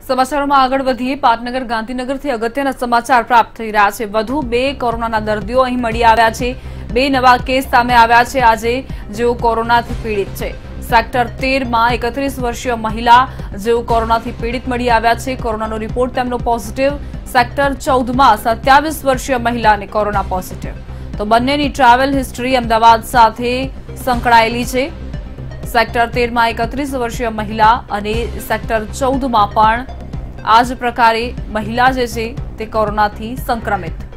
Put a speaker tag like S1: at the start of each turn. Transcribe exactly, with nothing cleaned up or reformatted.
S1: સમાચારોમાં આગળ વધીએ પાટનગર ગાંધીનગરથી અગત્યના સમાચાર પ્રાપ્ત થઈ રહ્યા છે। વધુ બે કોરોનાના દર્દીઓ અહીં મળી આવ્યા છે। બે નવા કેસ સામે આવ્યા છે આજે જેઓ કોરોનાથી પીડિત છે। સેક્ટર તેર માં એકત્રીસ વર્ષીય મહિલા જેઓ કોરોનાથી પીડિત મળી આવ્યા છે। કોરોનાનો રિપોર્ટ તેમનો પોઝિટિવ। સેક્ટર ચૌદ માં સત્યાવીસ વર્ષીય મહિલાને કોરોના પોઝિટિવ। તો બંનેની ટ્રાવેલ હિસ્ટ્રી અમદાવાદ સાથે સંકળાયેલી છે। સેક્ટર તેર માં એકત્રીસ વર્ષીય મહિલા અને સેક્ટર ચૌદ માં પણ આ જ પ્રકારે મહિલા જે છે તે કોરોનાથી સંક્રમિત।